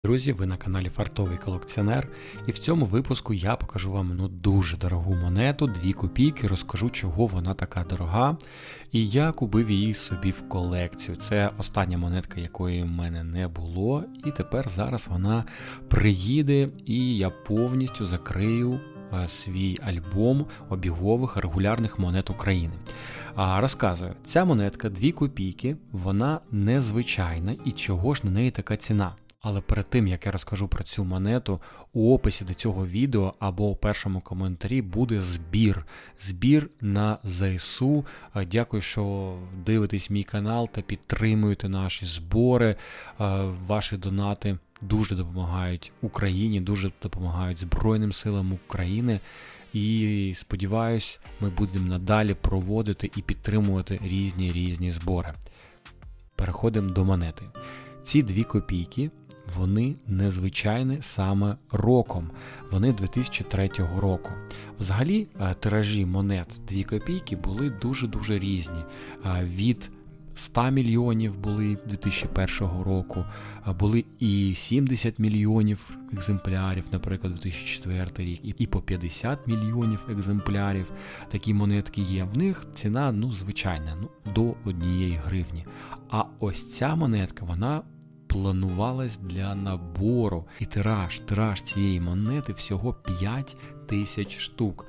Друзі, ви на каналі Фартовий колекціонер, і в цьому випуску я покажу вам дуже дорогу монету, 2 копійки, розкажу, чого вона така дорога, і я купив її собі в колекцію. Це остання монетка, якої в мене не було, і тепер зараз вона приїде, і я повністю закрию свій альбом обігових регулярних монет України. Розказую, ця монетка 2 копійки, вона незвичайна, і чого ж на неї така ціна? Але перед тим, як я розкажу про цю монету, у описі до цього відео або у першому коментарі буде збір. Збір на ЗСУ. Дякую, що дивитесь мій канал та підтримуєте наші збори. Ваші донати дуже допомагають Україні, дуже допомагають Збройним силам України. І сподіваюсь, ми будемо надалі проводити і підтримувати різні збори. Переходимо до монети. Ці 2 копійки, вони незвичайні саме роком. Вони 2003 року. Взагалі, тиражі монет 2 копійки були дуже різні. Від 100 мільйонів були 2001 року, були і 70 мільйонів екземплярів, наприклад, 2004 рік, і по 50 мільйонів екземплярів такі монетки є. В них ціна, звичайна, до 1 гривні. А ось ця монетка, вона планувалась для набору, і тираж цієї монети всього 5 тисяч штук.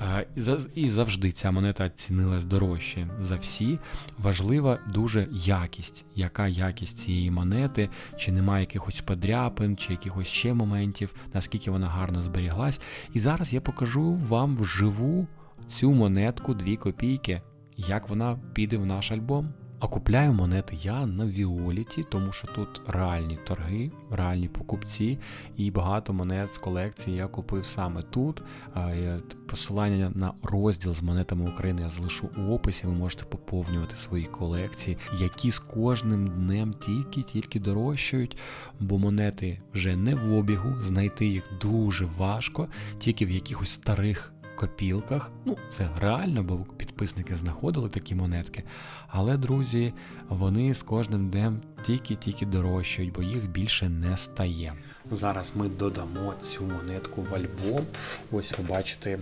І завжди ця монета цінилась дорожче за всі. Важлива дуже якість. Яка якість цієї монети, чи немає якихось подряпин, чи якихось ще моментів, наскільки вона гарно зберіглась. І зараз я покажу вам вживу цю монетку 2 копійки, як вона піде в наш альбом. А купляю монети я на Віоліті, тому що тут реальні торги, реальні покупці, і багато монет з колекції я купив саме тут. Посилання на розділ з монетами України я залишу у описі, ви можете поповнювати свої колекції, які з кожним днем тільки дорожчають, бо монети вже не в обігу, знайти їх дуже важко, тільки в якихось старих копілках. Це реально, бо підписники знаходили такі монетки. Але, друзі, вони з кожним днем тільки дорожчають, бо їх більше не стає. Зараз ми додамо цю монетку в альбом. Ось ви бачите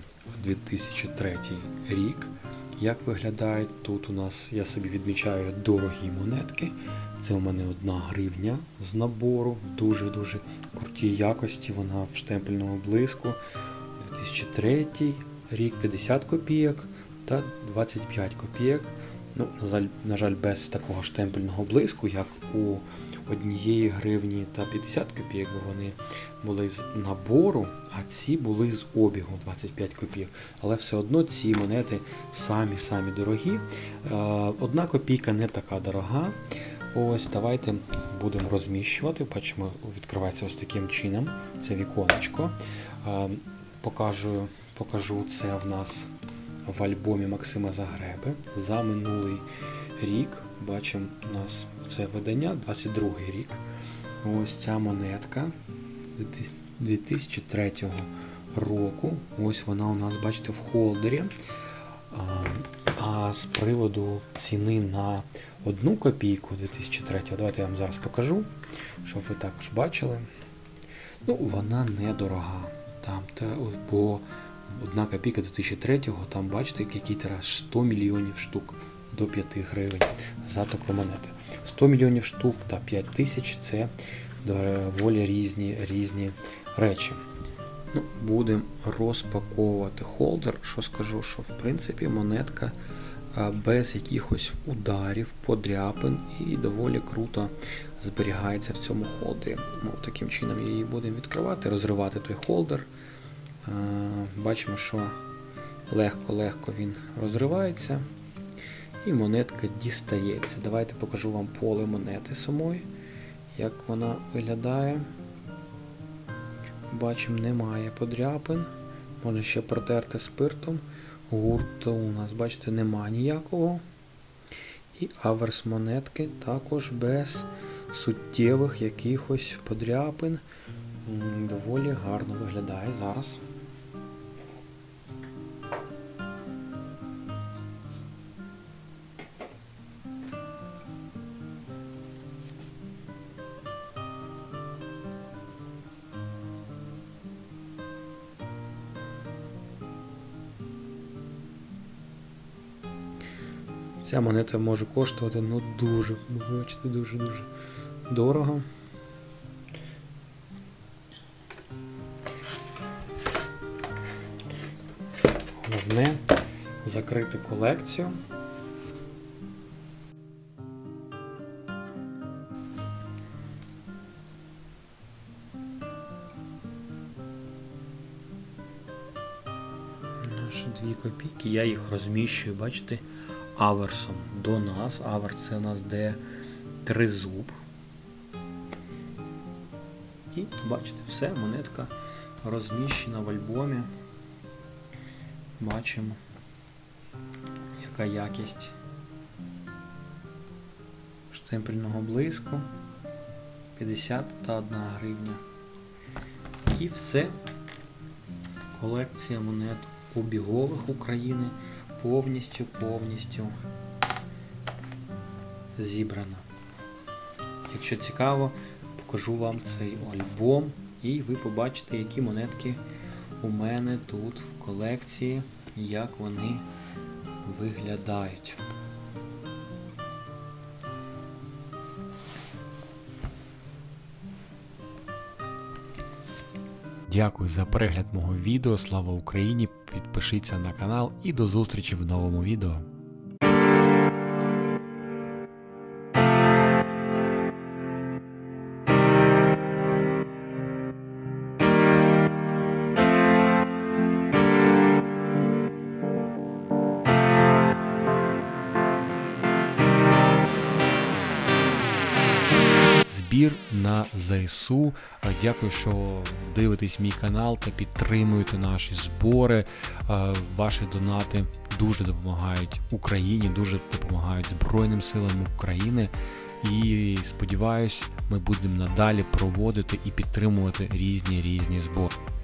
2003 рік. Як виглядають тут у нас, я собі відмічаю дорогі монетки. Це у мене 1 гривня з набору, в дуже крутій якості, вона в штемпельному блиску. 2003 рік 50 копійок та 25 копійок. На жаль, без такого штемпельного блиску, як у 1 гривні та 50 копійок, бо вони були з набору, а ці були з обігу 25 копійок. Але все одно ці монети самі дорогі. 1 копійка не така дорога. Ось, давайте будемо розміщувати. Бачимо, відкривається ось таким чином. Це віконечко. Покажу це в нас в альбомі Максима Загреби за минулий рік. Бачимо, у нас це видання, 22 рік. Ось ця монетка 2003 року. Ось вона у нас, бачите, в холдері. А з приводу ціни на 1 копійку 2003, давайте я вам зараз покажу, щоб ви також бачили. Вона недорога. Бо 1 копійка 2003-го, там бачите, який тираж, 100 мільйонів штук до 5 гривень за таку монету. 100 мільйонів штук та 5 тисяч – це доволі різні речі. Будемо розпаковувати холдер. Що скажу, що в принципі монетка без якихось ударів, подряпин і доволі круто зберігається в цьому холдері. Таким чином її будемо відкривати, розривати той холдер. Бачимо, що легко він розривається і монетка дістається. Давайте покажу вам поле монети самої, як вона виглядає. Бачимо, немає подряпин, можна ще протерти спиртом. Гурту у нас, бачите, нема ніякого. І аверс монетки також без суттєвих якихось подряпин. Доволі гарно виглядає зараз. Ця монета може коштувати, ну дуже, бачите, дуже-дуже дорого. Головне закрити колекцію. Наші 2 копійки, я їх розміщую, бачите, аверсом до нас. Аверс це у нас де тризуб. І бачите, все, монетка розміщена в альбомі. Бачимо, яка якість штемпельного блиску. 51 гривня. І все. Колекція монет обігових України повністю зібрана. Якщо цікаво, покажу вам цей альбом і ви побачите, які монетки у мене тут в колекції, як вони виглядають. Дякую за перегляд мого відео. Слава Україні! Підпишіться на канал і до зустрічі в новому відео. Збір на ЗСУ. Дякую, що дивитесь мій канал та підтримуєте наші збори. Ваші донати дуже допомагають Україні, дуже допомагають Збройним силам України. І сподіваюсь, ми будемо надалі проводити і підтримувати різні збори.